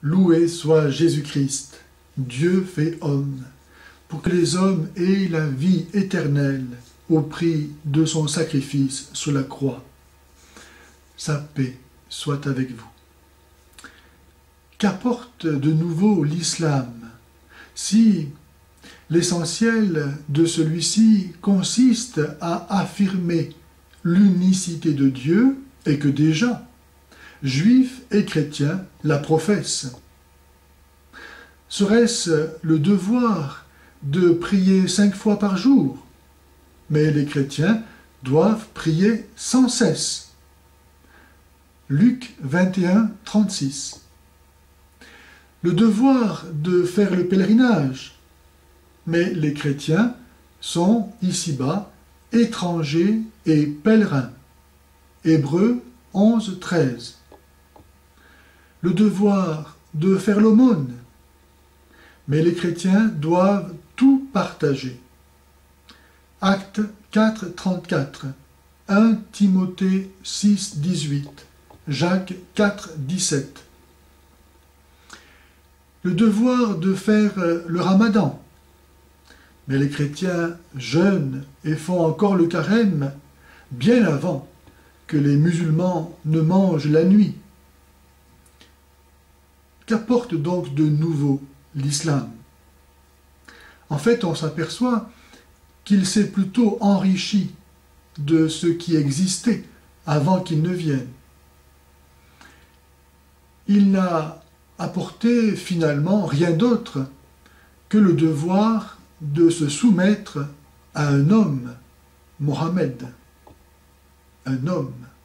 Loué soit Jésus-Christ, Dieu fait homme, pour que les hommes aient la vie éternelle au prix de son sacrifice sur la croix. Sa paix soit avec vous. Qu'apporte de nouveau l'islam, si l'essentiel de celui-ci consiste à affirmer l'unicité de Dieu et que déjà, juifs et chrétiens la professent? Serait-ce le devoir de prier 5 fois par jour? Mais les chrétiens doivent prier sans cesse. Luc 21, 36. Le devoir de faire le pèlerinage, mais les chrétiens sont ici-bas étrangers et pèlerins. Hébreux 11, 13. Le devoir de faire l'aumône, mais les chrétiens doivent tout partager. Actes 4, 34, 1 Timothée 6, 18, Jacques 4, 17. Le devoir de faire le ramadan, mais les chrétiens jeûnent et font encore le carême bien avant que les musulmans ne mangent la nuit. Qu'apporte donc de nouveau l'islam? En fait, on s'aperçoit qu'il s'est plutôt enrichi de ce qui existait avant qu'il ne vienne. Il n'a apporté finalement rien d'autre que le devoir de se soumettre à un homme, Mohammed, un homme.